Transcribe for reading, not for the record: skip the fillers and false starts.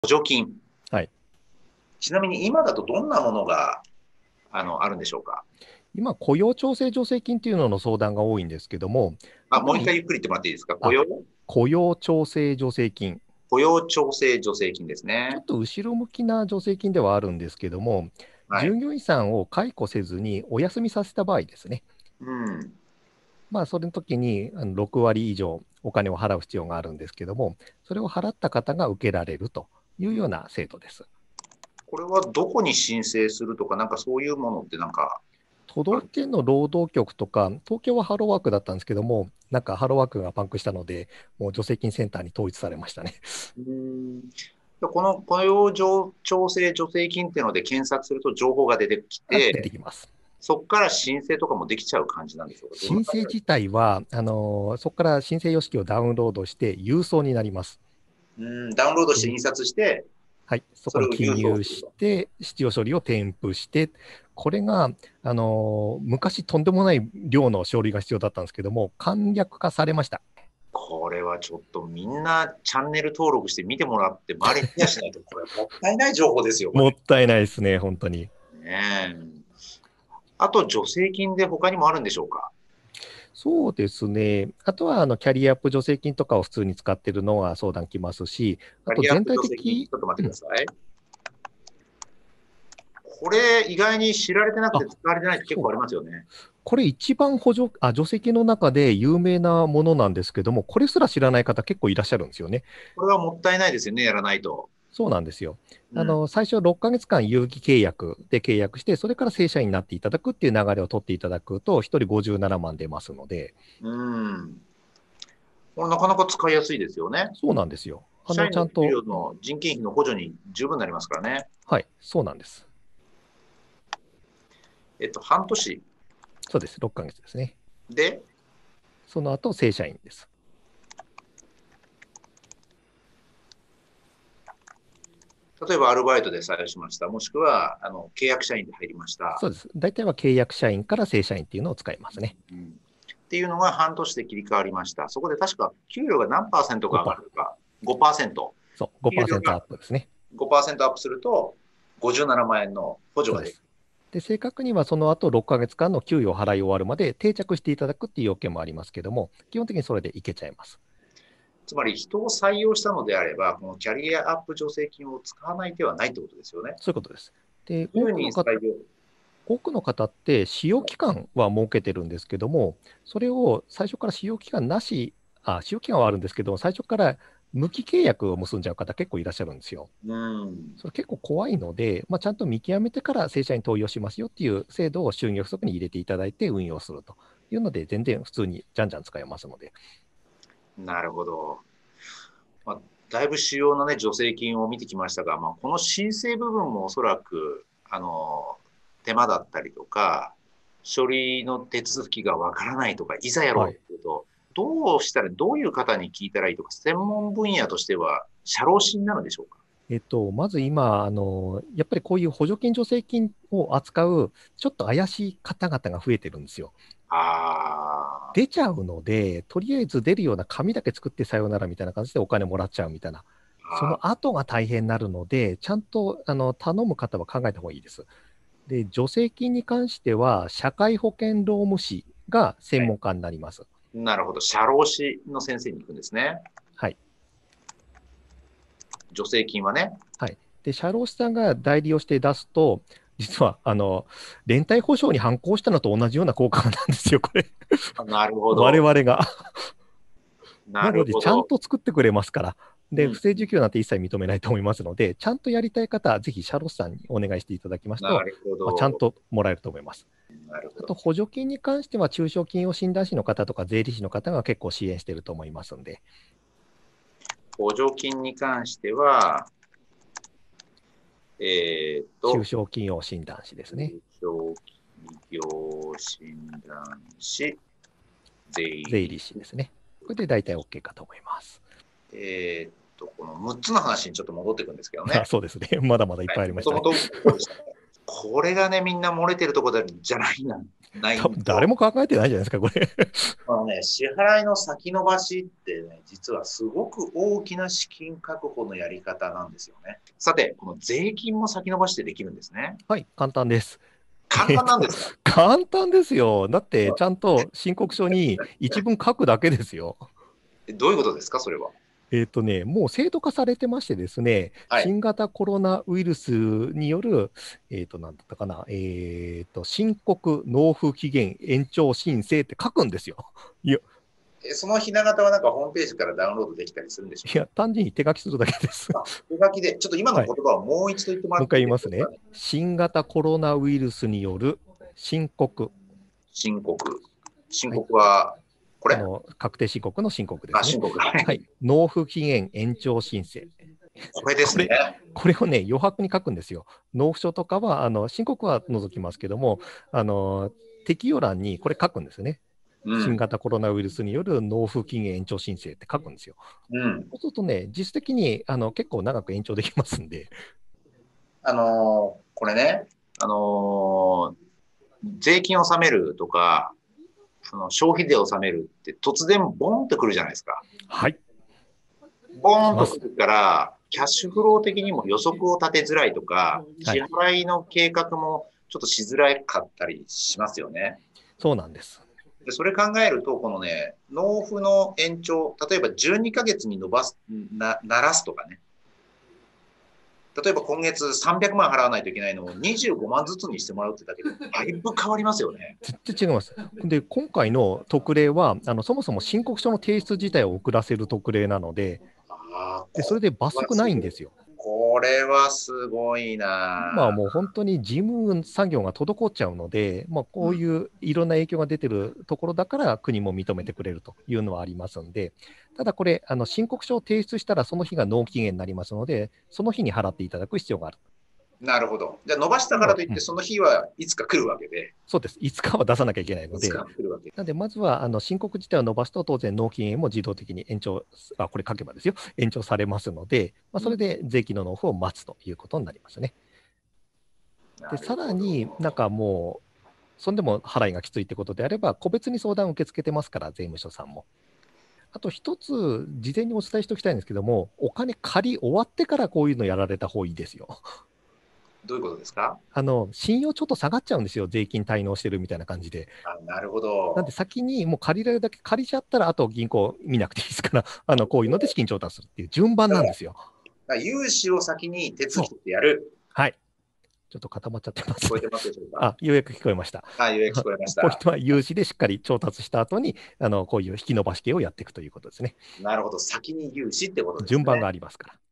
補助金。 はい。 ちなみに今だとどんなものがあるんでしょうか。 今、雇用調整助成金っていうのの相談が多いんですけども、 もう一特に、 回ゆっくり言ってもらっていいですか。 あ、雇用調整助成金。 雇用調整助成金ですね。 ちょっと後ろ向きな助成金ではあるんですけども、 はい。 従業員さんを解雇せずにお休みさせた場合ですね。 うん。 それの時に6割以上お金を払う必要があるんですけども、それを払った方が受けられるというような制度です。 これはどこに申請するとか、なんかそういうものってなんか都ある。 道府県の労働局とか、東京はハローワークだったんですけども、なんかハローワークがパンクしたので、もう助成金センターに統一されましたね。 うん。この雇用調整助成金っていうので検索すると情報が出てき出てて、 きます。 そこから申請とかもできちゃう感じなんでしょうか。どんな感じなんで申請自体は、そこから申請様式をダウンロードして郵送になります。 すか。ダウンロードしてで、 印刷して、 はい、そこにそれを郵送記入すると。 して、必要書類を添付して、これが、昔とんでもない量の書類が必要だったんですけども、簡略化されました。 これはちょっとみんなチャンネル登録して見てもらって周りにシェアしないと、これもったいない情報ですよ、これ。 もったいないですね、本当に。 ねえ。あと、助成金で他にもあるんでしょうか。 そうですね。あとは、キャリアアップ助成金とかを普通に使ってるのは相談きますし、あキャリアアッと全体プ助成金、ち的、 ょっと待ってうん、 ください。これ、意外に知られてなくあ、 て使われてないって結構あそう、 りますよね。 これ一番助成金の中で有名なものなんですけども、これすら知らない方結構いらっしゃるんですよね。 これはもったいないですよね、やらないと。 そうなんですよ。 うん。 最初6ヶ月間有期契約で契約して、それから正社員になっていただくっていう流れを取っていただくと、1人57万出ますので、 うん。これなかなか使いやすいですよね。 そうなんですよ。 社員の給ちゃんと、 料の人件費の補助に十分になりますからね。 はい、そうなんです。 半年そうです、6ヶ月ですね。 で、 その後、正社員です。 例えばアルバイトで採用しました。もしくは、契約社員で入りました。 そうです。大体は契約社員から正社員っていうのを使いますね。 うん、っていうのが半年で切り替わりました。そこで確か給料が何パーセントか上が 5%。 るか、5%。 そう、5%ア給料がップですね。 5%アップすると、57万円の補助ができる。 そうです。で、正確にはその後6ヶ月間の給与を払い終わるまで定着していただくっていう要件もありますけども、基本的にそれでいけちゃいます。 つまり人を採用したのであれば、このキャリアアップ助成金を使わない手はないってことですよね。 そういうことです。で、 10人採用。 多くの方って使用期間は設けてるんですけども、それを最初から使用期間なし、使用期間はあるんですけども、最初から無期契約を結んじゃう方結構いらっしゃるんですよ。 うん。 それ結構怖いので、ちゃんと見極めてから正社員登用しますよっていう制度を就業規則に入れていただいて運用するというので、全然普通にじゃんじゃん使えますので。 なるほど。だいぶ主要なね、助成金を見てきましたが、この申請部分もおそらく、手間だったりとか、書類の手続きがわからないとか、いざやろうはい。 というと、どうしたら、どういう方に聞いたらいいとか、専門分野としては、社労士になるんでしょうか。 まず今、やっぱりこういう補助金、助成金を扱う、ちょっと怪しい方々が増えてるんですよ。 あ出ちゃうので、とりあえず出るような紙だけ作ってさようならみたいな感じでお金もらっちゃうみたいな、そあ、 の後が大変になるので、ちゃんと頼む方は考えた方がいいです。で、助成金に関しては、社会保険労務士がはい。 専門家になります。 なるほど。社労士の先生に行くんですね。 はい。 助成金はね。 はい。で、社労士さんが代理をして出すと、実は、連帯保証に反抗したのと同じような効果なんですよ、これ。 なるほ我ど。 々が。 ななので、ちゃんるほど。 と作ってくれますから。で、不うん。 正受給なんて一切認めないと思いますので、ちゃんとやりたい方は、ぜひ社労士さんにお願いしていただきますと、 なるほちゃんど。 ともらえると思います。 なるほど。 あと、補助金に関しては、中小企業診断士の方とか税理士の方が結構支援していると思いますんで、 補助金に関しては、 中小企業診断士ですね。 中小企業診断士、税税理、 理士ですね。これで大体 OK かと思います。 この6つの話にちょっと戻っていくんですけどね。 そうですね。まだまだいっはい。 ぱいありましたね。 もともとここでしたね。これがね、みんな漏れてるところじゃないな。 多分誰も考えてないじゃないですか、これ。 支払いの先延ばしってね、実はすごく大きな資金確保のやり方なんですよね。さて、この税金も先延ばしでできるんですね。 はい、簡単です。 簡単なんですか？ 簡単ですよ。だって、ちゃんと申告書に一文書くだけですよ。 どういうことですか、それは。 もう制度化されてましてですね、 はい。 新型コロナウイルスによる、なんだったかな、申告納付期限延長申請って書くんですよ。いや、 そのひな形はなんかホームページからダウンロードできたりするんでしょう単純に手書きするだけです。 か？手書きで、ちょっと今のはい。 言葉をもう一度言ってもらもう一回っていい言いますね。 でしょうかね。 新型コロナウイルスによる申告。 申告。申はい。 告は、これ？ 確定申告の申告ですね。 申告。ははい。納付期限延長申請。 これですね。 これをね、余白に書くんですよ。納付書とかは、申告は除きますけども、適用欄にこれ書くんですよね。新型コロナウイルスによる納付期限延長申請って書くんですよ。そうするとね、実質的に結構長く延長できますんで。 これね、税金を納めるとか、消費税を納めるって突然ボンってくるじゃないですか。 はい。 ボーンとくるから、キャッシュフロー的にも予測を立てづらいとか、支払いの計画もちょっとしづらかったりしますよね。 そうなんです。 でそれ考えると、このね、納付の延長、例えば12ヶ月に伸ばす、ならすとかね。例えば今月300万払わないといけないのを25万ずつにしてもらうってだけで、だいぶ変わりますよね。 全然違います。で、今回の特例は、そもそも申告書の提出自体を遅らせる特例なので、それで罰則ないんですよ。 これはすごいな。 もう本当に事務作業が滞っちゃうので、こういういろんな影響が出てるところだから国も認めてくれるというのはありますんで、ただこれ、申告書を提出したらその日が納期限になりますので、その日に払っていただく必要がある。 なるほど。じゃあ伸ばしたからといって、その日はいつか来るわけで。 そうです。いつかは出さなきゃいけないので、 いつか来るわけ。 なので、まずは申告自体を伸ばすと、当然、納期限も自動的に延長、これ書けばですよ、延長されますので、それで税金の納付を待つということになりますね。で、さらになんかもう、そんでも払いがきついってことであれば、個別に相談を受け付けてますから、税務署さんも。あと一つ、事前にお伝えしておきたいんですけども、お金借り終わってからこういうのやられた方がいいですよ。 どういうことですか？ 信用ちょっと下がっちゃうんですよ、税金滞納してるみたいな感じで。 なるほど。 なんで先にもう借りられるだけ借りちゃったら、あと銀行見なくていいですから、こういうので資金調達するっていう順番なんですよ。 融資を先に手続きでやる。 はい。ちょっと固まっちゃってます、ね。 聞こえてますでしょうか？ ようやく聞こえました。 ようやく聞こえました。 ポイントは融資でしっかり調達した後に、こういう引き延ばし系をやっていくということですね。 なるほど。先に融資ってことですね。 順番がありますから。